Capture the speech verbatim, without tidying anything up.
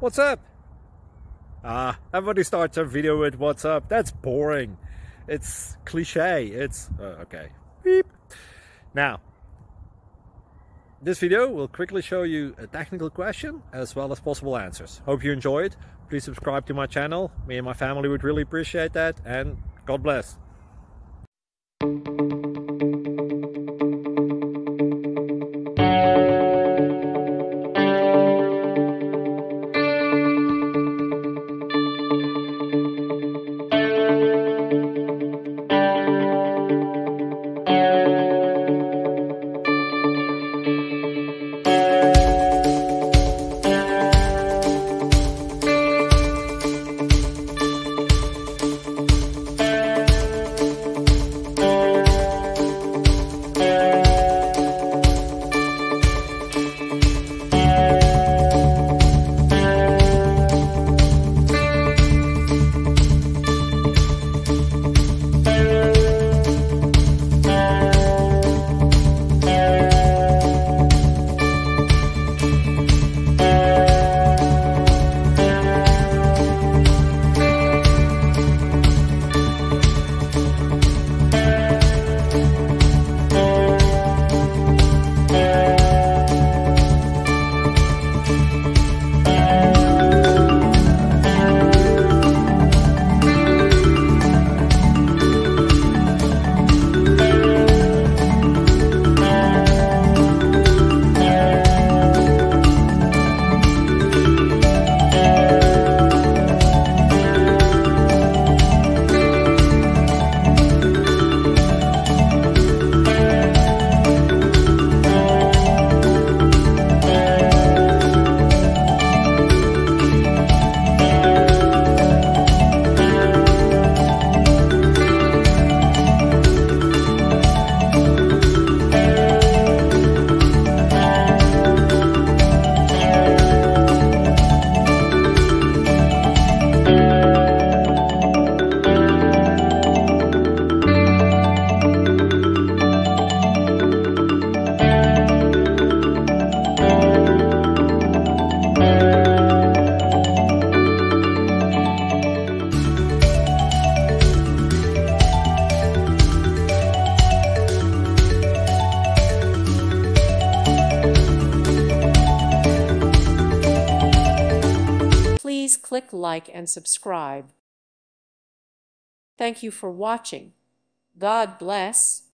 What's up? Ah, everybody starts their video with what's up. That's boring. It's cliche. It's uh, okay. Beep. Now, this video will quickly show you a technical question as well as possible answers. Hope you enjoy it. Please subscribe to my channel. Me and my family would really appreciate that, and God bless. Please click like and subscribe. Thank you for watching. God bless.